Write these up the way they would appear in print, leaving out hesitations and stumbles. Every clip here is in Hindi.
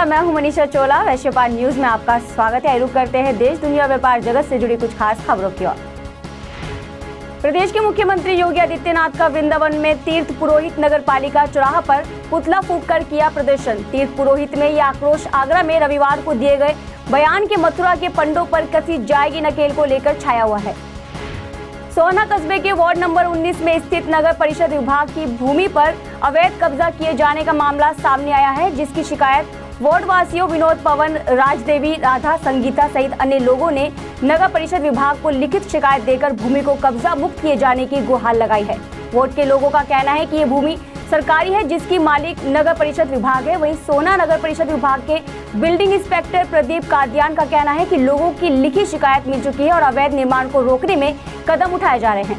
नमस्कार, मैं हूं मनीषा चोला। वैश्य व्यापार न्यूज में आपका स्वागत है। रुक करते हैं देश दुनिया व्यापार जगत से जुड़ी कुछ खास खबरों की ओर। प्रदेश के मुख्यमंत्री योगी आदित्यनाथ का वृंदावन में तीर्थ पुरोहित नगर पालिका चौराहा पर पुतला फूंक कर किया प्रदर्शन। तीर्थ पुरोहित में यह आक्रोश आगरा में रविवार को दिए गए बयान के मथुरा के पंडों पर कसी जाएगी नकेल को लेकर छाया हुआ है। सोहना कस्बे के वार्ड नंबर 19 में स्थित नगर परिषद विभाग की भूमि पर अवैध कब्जा किए जाने का मामला सामने आया है, जिसकी शिकायत वार्ड वासियों विनोद, पवन, राजदेवी, राधा, संगीता सहित अन्य लोगों ने नगर परिषद विभाग को लिखित शिकायत देकर भूमि को कब्जा मुक्त किए जाने की गुहार लगाई है। वार्ड के लोगों का कहना है कि ये भूमि सरकारी है, जिसकी मालिक नगर परिषद विभाग है। वहीं सोहना नगर परिषद विभाग के बिल्डिंग इंस्पेक्टर प्रदीप कादियान का कहना है कि लोगों की लिखित शिकायत मिल चुकी है और अवैध निर्माण को रोकने में कदम उठाए जा रहे हैं।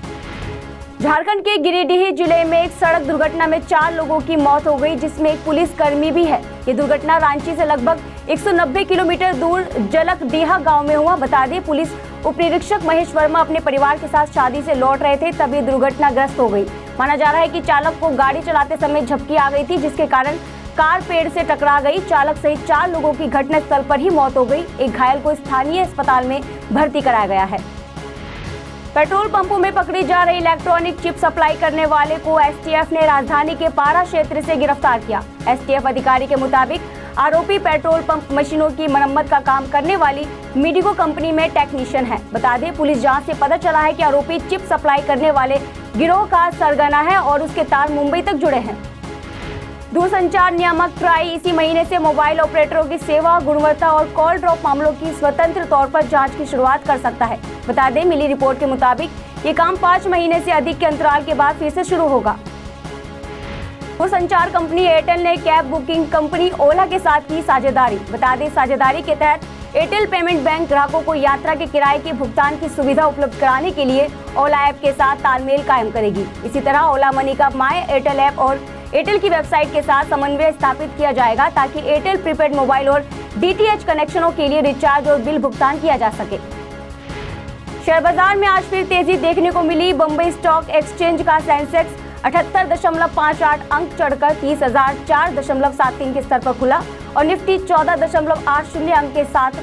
झारखंड के गिरिडीह जिले में एक सड़क दुर्घटना में 4 लोगों की मौत हो गई, जिसमें एक पुलिसकर्मी भी है। ये दुर्घटना रांची से लगभग 190 किलोमीटर दूर जलकडीहा गांव में हुआ। बता दें, पुलिस उप निरीक्षक महेश वर्मा अपने परिवार के साथ शादी से लौट रहे थे, तब ये दुर्घटनाग्रस्त हो गई। माना जा रहा है कि चालक को गाड़ी चलाते समय झपकी आ गई थी, जिसके कारण कार पेड़ से टकरा गई। चालक सहित 4 लोगों की घटनास्थल पर ही मौत हो गई। एक घायल को स्थानीय अस्पताल में भर्ती कराया गया है। पेट्रोल पंपों में पकड़ी जा रही इलेक्ट्रॉनिक चिप सप्लाई करने वाले को एसटीएफ ने राजधानी के पारा क्षेत्र से गिरफ्तार किया। एसटीएफ अधिकारी के मुताबिक आरोपी पेट्रोल पंप मशीनों की मरम्मत का काम करने वाली मीडिको कंपनी में टेक्नीशियन है। बता दें, पुलिस जांच से पता चला है कि आरोपी चिप सप्लाई करने वाले गिरोह का सरगना है और उसके तार मुंबई तक जुड़े हैं। दूरसंचार नियामक ट्राई इसी महीने से मोबाइल ऑपरेटरों की सेवा गुणवत्ता और कॉल ड्रॉप मामलों की स्वतंत्र तौर पर जांच की शुरुआत कर सकता है। बता दें, मिली रिपोर्ट के मुताबिक ये काम 5 महीने से अधिक के अंतराल के बाद फिर से शुरू होगा। दूरसंचार कंपनी एयरटेल ने कैब बुकिंग कंपनी ओला के साथ की साझेदारी। बता दें, साझेदारी के तहत एयरटेल पेमेंट बैंक ग्राहकों को यात्रा के किराए के भुगतान की सुविधा उपलब्ध कराने के लिए ओला ऐप के साथ तालमेल कायम करेगी। इसी तरह ओला मनी का माय एयरटेल ऐप और एयरटेल की वेबसाइट के साथ समन्वय स्थापित किया जाएगा, ताकि एयरटेल प्रीपेड मोबाइल और डीटीएच कनेक्शनों के लिए रिचार्ज और बिल भुगतान किया जा सके। शेयर बाजार में आज फिर तेजी देखने को मिली। बम्बई स्टॉक एक्सचेंज का सेंसेक्स 78.58 अंक चढ़कर 30,004.73 के स्तर पर खुला और निफ्टी 14.80 अंक के साथ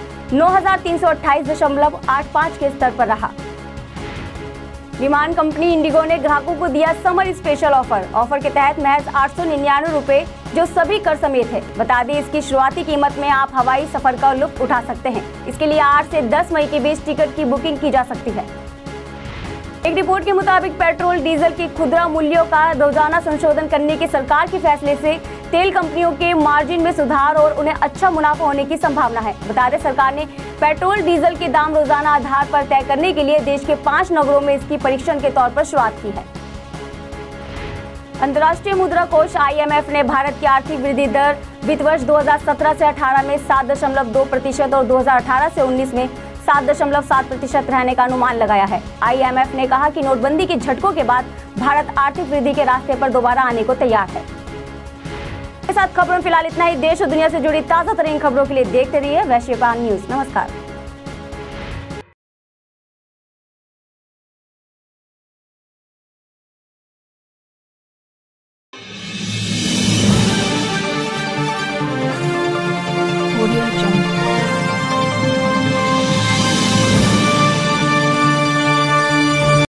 9,328.85 के स्तर पर रहा। विमान कंपनी इंडिगो ने ग्राहकों को दिया समर स्पेशल ऑफर के तहत महज 899 रुपए, जो सभी कर समेत है। बता दें, इसकी शुरुआती कीमत में आप हवाई सफर का लुत्फ उठा सकते हैं। इसके लिए 8 से 10 मई के बीच टिकट की बुकिंग की जा सकती है। एक रिपोर्ट के मुताबिक पेट्रोल डीजल की खुदरा मूल्यों का रोजाना संशोधन करने के सरकार के फैसले से तेल कंपनियों के मार्जिन में सुधार और उन्हें अच्छा मुनाफा होने की संभावना है। बता दें, सरकार ने पेट्रोल डीजल के दाम रोजाना आधार पर तय करने के लिए देश के 5 नगरों में इसकी परीक्षण के तौर पर शुरुआत की है। अंतर्राष्ट्रीय मुद्रा कोष IMF ने भारत की आर्थिक वृद्धि दर वित्त वर्ष 2017 से 18 में 7.2% और 2018 से 19 में 7.7% रहने का अनुमान लगाया है। IMF ने कहा कि नोटबंदी के झटकों के बाद भारत आर्थिक वृद्धि के रास्ते पर दोबारा आने को तैयार है। इसके साथ खबरों में फिलहाल इतना ही। देश और दुनिया से जुड़ी ताजा तरीन खबरों के लिए देखते रहिए वैश्य व्यापार न्यूज। नमस्कार।